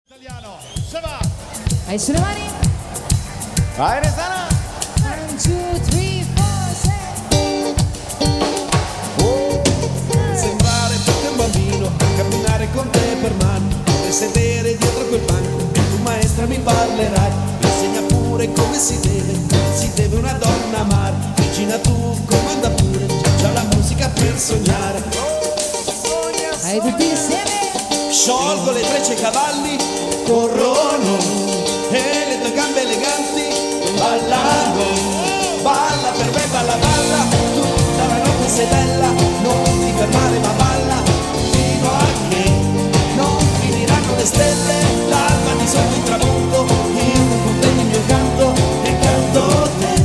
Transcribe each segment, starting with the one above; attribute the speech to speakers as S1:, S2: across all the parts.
S1: Italiano, se va!
S2: Hai sulle mani?
S1: Vai Resana!
S2: 1, 2, 3, 4, 6.
S3: Sembrare più che un bambino, camminare con te per mano e sedere dietro quel banco. Tu maestra mi parlerai, mi insegna pure come si deve una donna amare. Vicina tu, comanda pure, c'è la musica per sognare.
S2: Hai tutti insieme?
S3: Sciolgo le trecce ai cavalli, corrono e le tue gambe eleganti ballano. Balla per me, balla, balla, tutta la notte sei bella, non ti fermare ma balla, fino a che non finiranno le stelle, l'alba di sotto il tramonto, io non comprendo il mio canto e canto te.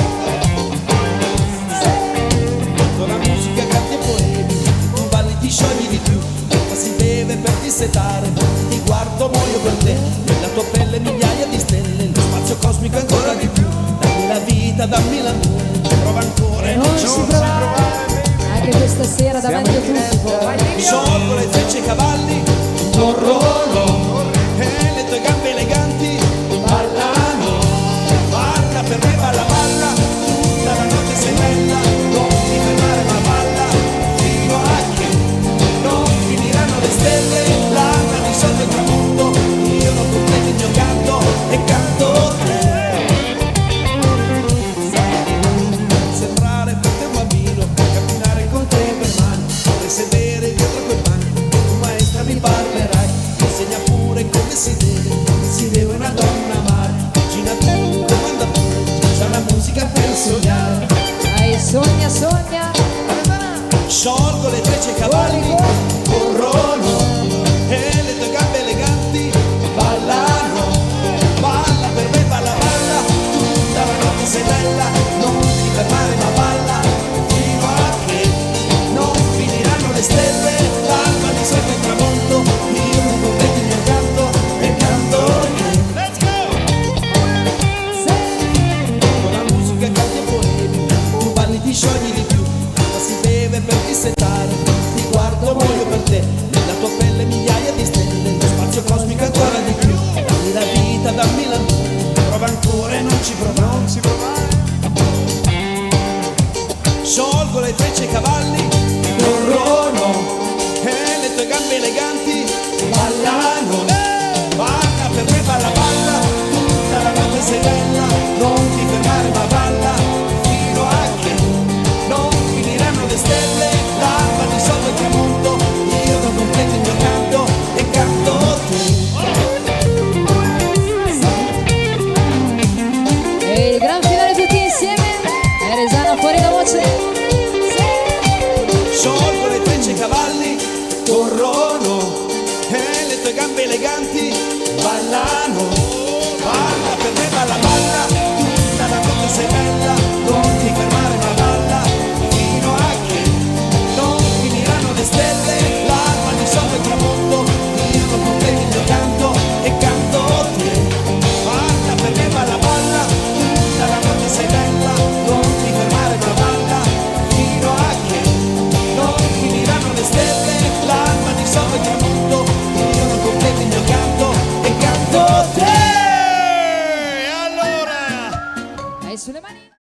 S3: Con la musica canti e poemi, tu balli ti sciogli di più, ma si beve per dissetare, ti guardo muoio per te, nella tua pelle migliaia di stelle, lo spazio cosmico ancora di più, dammi la vita, dammi l'amore, prova ancora e
S2: Non si provare. Anche questa sera davanti a tutti.
S3: sciolgo le trecce ai cavalli, corrono e le tue gambe eleganti ballano, balla per me, balla, balla, tutta la notte sei bella, non ti fermare ma balla, fino a che non finiranno le stelle, l'alba di sotto il tramonto, io non completo il mio canto e canto te. Sembrare per te un bambino, camminare con te per mano e sedere dietro quel banco, tu maestra mi parlerai, mi insegna pure come si deve una donna amare, vicina tu, comanda pure, c'è la musica per sognare.
S2: Dai, sogna, sogna.
S3: Sciolgo le trecce ai cavalli, corrono e le tue gambe eleganti ballano, balla per me, balla, balla, tutta la notte sei bella, non ti fermare ma balla, fino a che non finiranno le stelle, l'alba di sotto il tramonto, io non completo il mio canto e canto te.
S1: Let's go!
S3: Con la musica canti e poemi, tu balli ti sciogli di più, ma si beve per dissetare, ti guardo muoio per te, nella tua pelle migliaia di stelle, lo spazio cosmico ancora di più, dammi la vita, dammi l'amore, prova ancora e non ci provare. Sciolgo le trecce ai cavalli, corrono e le tue gambe eleganti ballano, balla per me, balla, balla, tutta la notte sei bella, non ti fermare ma balla, fino a che non finiranno le stelle, l'alba di sotto il tramonto, io non completo il mio canto e canto te.
S2: E il gran finale tutti insieme. E Resana fuori la voce.
S3: Sciolgo le trecce ai cavalli, corrono e le tue gambe eleganti ballano, balla per me, balla, balla, tutta la notte sei bella.